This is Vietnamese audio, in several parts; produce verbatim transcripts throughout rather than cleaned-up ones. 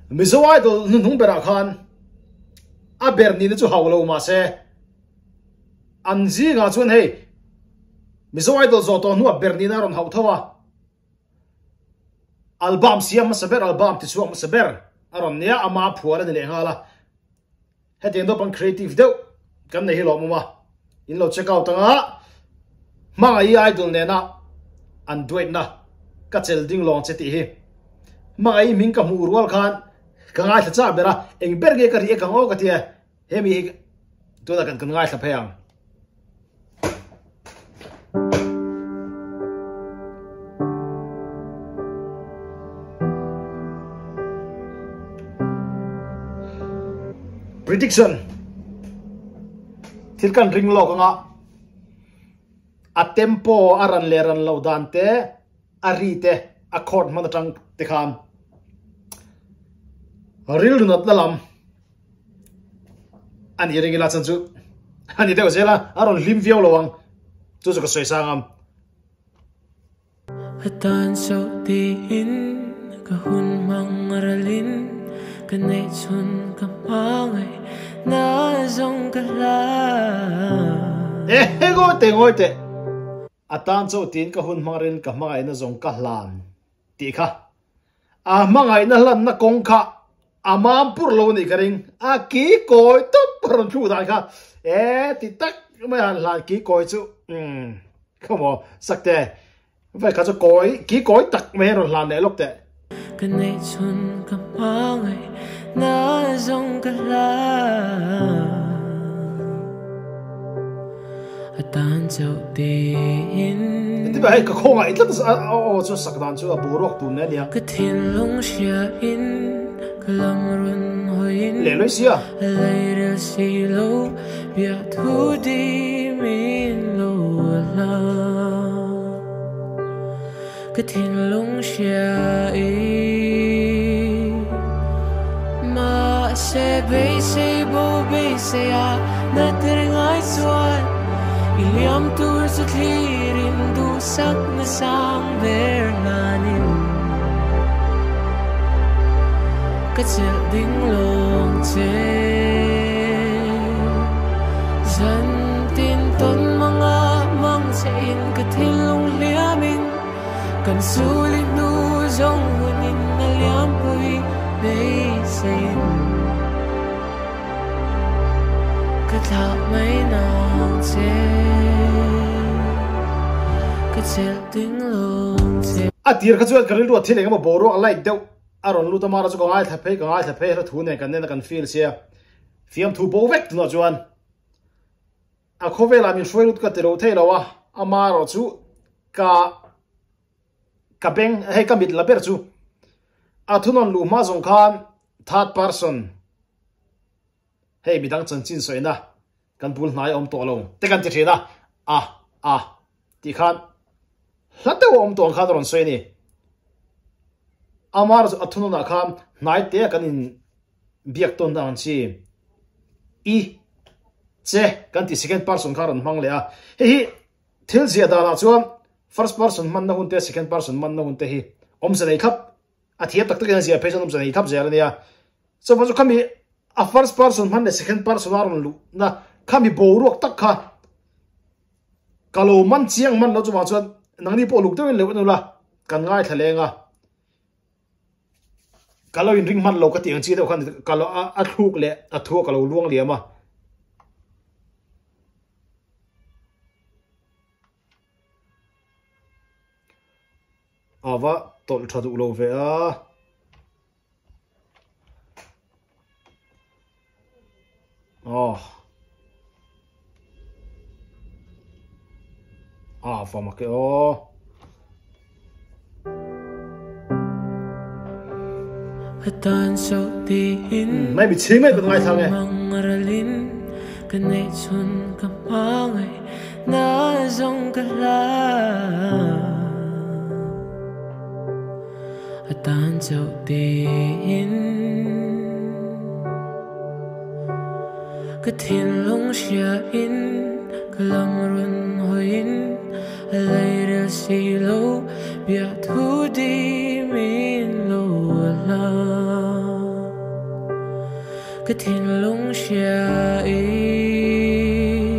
mizo idol nun hung bera khan a berni na chu hawlo ma se anzi nga chuan hei mizo idol zo to nu a berni na ron haw thawa album siam ma saber album ti chu ma saber aron nia ama phuala ni le ngala heading do pan creative do kan nei lo ma in lo check out anga ma ai idol ne na an duet na ka chel ding long che ti hi ma ai ming ka mu rual khan ka ngai tha cha bera eng ber ge ka ri ka ngo ka ti hemi to da kan kan ngai tha phayang prediction tilkan ring lo nga a tempo aran leran lo dante arite accord man tang te khan ril not lalam ani ring la chanchu ani de zela aron lim viau lowang chu chu ko soi sangam hatan so ti in ka hun mangaralin kanai chun ka mangai na zong ka la eh go te ngoi te atan cho tin ka hun marin ka mangai na zong ka hlan ti kha a mangai na hlan na kong kha amam pur lo ni karing a ki koi top ron thu dai kha eh ti tak mai han hlan ki koi chu um come on sakte vai ka cho koi ki koi tak me ron hlan le lok te kanai chun ka mangai na zong ka la atan cho tin ti ba ka khong ai tlat o chu sakdan chu a burok tu ne nia ka thin long sia in kalam run hoin le loi sia later see lo bia thu di min lo la ka thin long sia i ma se be se bo be se a na tring ai suan iliam tur sa klirin du sak na sang ver nanin ka chel ding long che zan tin ton mga mang che in ka thilong liamin kan sulit nu zong hunin na liam pui be sein ka tha mai nang che ka chel ding long che a tir ka chu karil ro thile ma boro a like deu aron lu tamara chu ko ngai tha phei ka ngai tha phei ra thu ne kan ne kan feel sia fiam thu bo vek tu na chuan a khovela min shoi lut ka te ro thei lawa amaro chu ka ka beng he ka mit la ber chu a thunon lu ma zong khan third person hey midang chan chin soina kan bul hnai om to lo te kan ti thena a a ti khan hlate om to khan ron soi ni amar athuno na kham nai te kan in biak ton dan chi i che kan ti second person kharon mang le a he hi thil zia da la chuan first person man na hun te second person man na hun te hi om se nei khap a thiap tak tak na zia person om se nei thap zia la nia so ma chu khami a first person man le second person aron lu na khami bo ruak tak kha kalo man chiang man lo chu ma chuan nang ni po luk te le nu la kan ngai thalenga kalo in ring man lo ka tiang chi de khan kalo a a thuk le a thu kalo luang le ma ava tol thadu lo ve a oh ah fama ke oh hatan so ti in mai bị chim mai còn ngay thang này mangaralin kanai chun ka mangai na zong ka la hatan so ti in ka thin long sia in kalam run hoin later see lo bia thu di min lo la cái thiên lung xia ý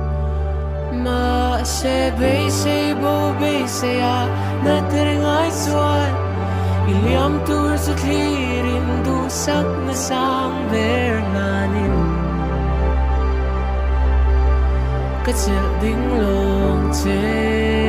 mà sẽ bay sẽ bầu bay sẽ à na ter ngai chuan iliam tur zu thlirin du sak na sang ver nanin cái chel ding long che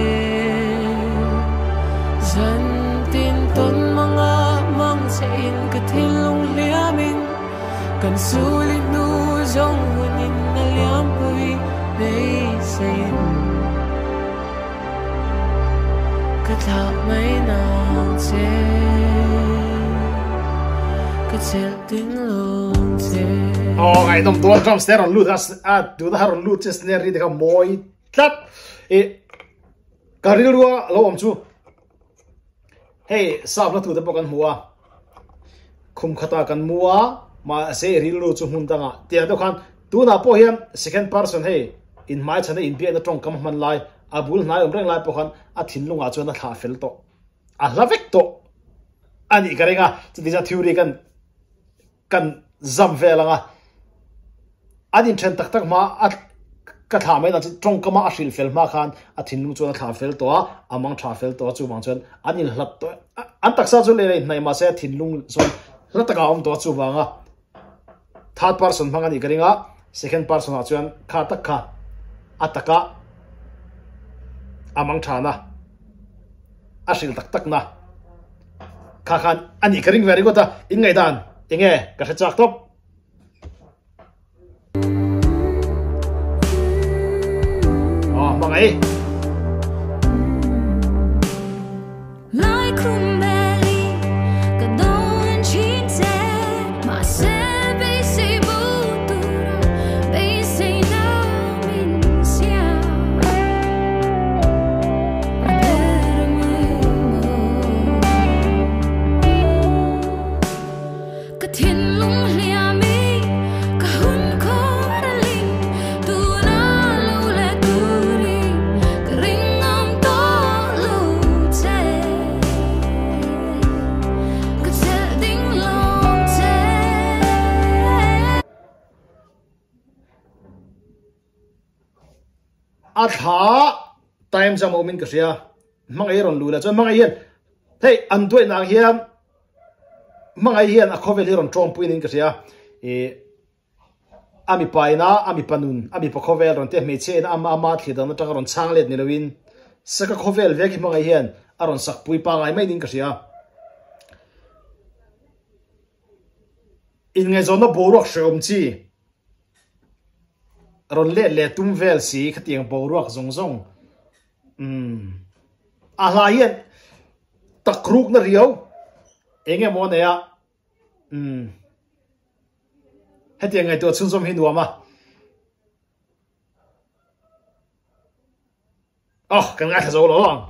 dân tin tôn mga mang chain cái thiên lung liamin kan sulit nu zong hunin na liam pui bay sein cái thảo mấy nàng che cái chel ding long che oh ngày đông tuần trong snare on loot àดูta on loot just snare đi thì không mồi tắt e cái điều đó lâu om chu hey sao nó tụi ta bốc ăn mua khum khata kan mua mà sẽ ril lu chu hun tanga tia do khan tu na po hiam second person hey in mai chane in bia na tong kam man lai abul nai om reng lai po khan a thin lunga chu na tha fel to a lavek to ani karenga chu dija theory kan kan zam velanga adin chen tak tak ma at ka tha mai na tong kama a hril fel ma khan a thin lung chu na tha fel to a amang tha fel to chu mang chen anin hlat to an taksa chu le le nai ma se thin lung so lataka om to chu wanga third person phanga ni karinga second person a chuan kha tak kha ataka amang thana ashil tak tak na kha khan ani karing very good ta in ngai dan inge ka tha chak top oh mangai a tha time jam moment ka ria mangai ron lu la chon mangai hian hey an doi na hian mangai hian a khovel hi ron trom puin in ka ria e ami paina ami panun ami pa khovel ron te me che na ama ama thlidan na tang ron chang let ni lowin saka khovel vek hi mangai hian a ron sak pui pa ngai mai ning ka ria in ngai zona borok shom chi ron le le tum vel si khatiang boruak zong zong um a la yen takruk na riau enge mo ne ya um hetiang ngai to chun zom hin wa ma oh kan ngai tha zo lo lang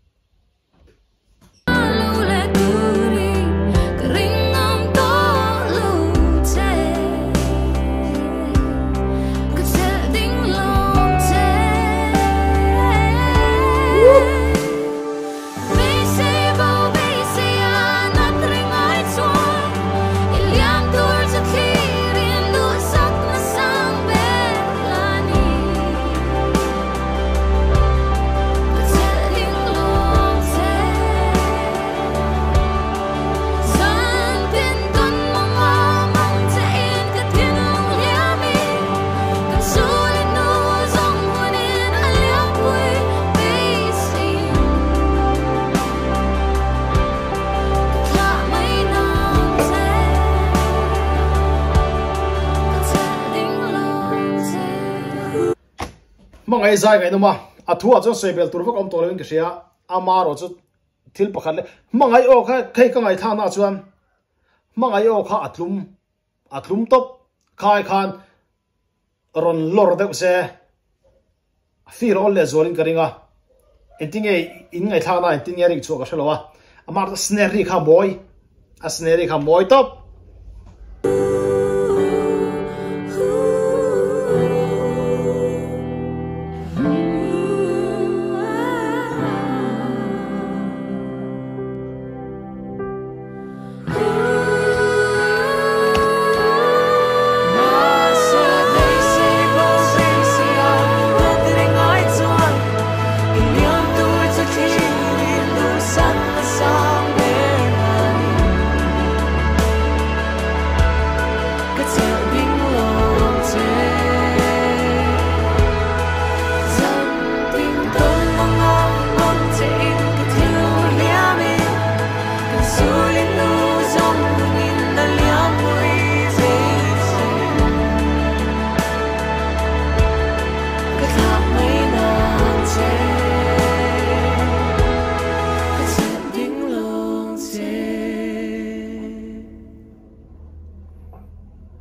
mangai zai ngai numa athua cho sebel turvak om toleng kisia amaro chu thil pakhat le mangai o kha khai ka ngai tha na chuan mangai o kha atlum atlum top khai khan ron lor de se fi ro le zolin karinga entinge in ngai tha na entinge ring chu ka shalowa amar snare kha boy a snare kha boy top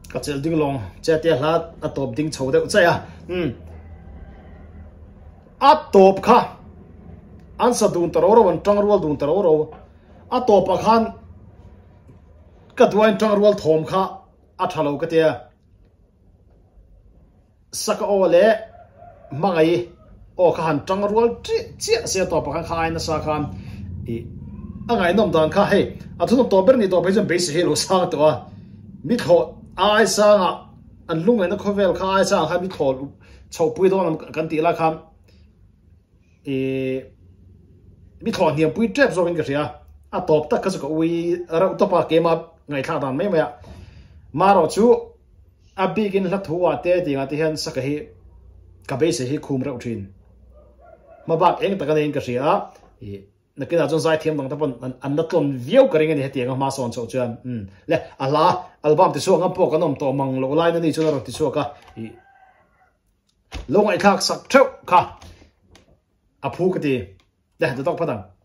cái chuyện đinh long chơi tiền là à top đinh chầu đấy chơi à um à top kha anh sẽ đun taro rồi anh trăng ruột đun taro rồi à top à khan cái đuôi anh trăng ruột thom kha à thalo cái tia sắc ô lệ mà cái ô khan trăng ruột chỉ chỉ sẽ top khan khai nó sa khan ý anh ấy nôm đàn kha hey à thu nôm top bên này top bây giờ base hello sangตัวมิถอไอ้สังอ่ะอันลุงไอ้นักเวลข้าไอ้สังให้มิถอชาวปุยตัวนั้นกันตีละครับเอมิถอเนี่ยปุยเจ็บส่วนกันเสียอ่ะตบตักก็จะก็วิเราตัวปากเกมมาไงท่าดันไม่ไหมอ่ะมาเราชูอ่ะบีกินลักทัวเตะที่งานที่เห็นสักเหกับเบสเหคุมเราทินมาบักเองแต่กันเองก็เสียนักกีฬาจงใจเทียมต่างๆเป็นอันนั้นต้นวิวกันเองเนี่ยเตียงมาสอนโจจวนอืมและอัลลาอัลบั้มที่ช่วงงั้นพวกกันนมตัวมังโลไลนั่นนี่ช่วงเราที่ช่วงก็ลงไอ้ทักสักเท่าค่ะอ่ะพูดกันดีเดี๋ยวจะต้องพัฒนา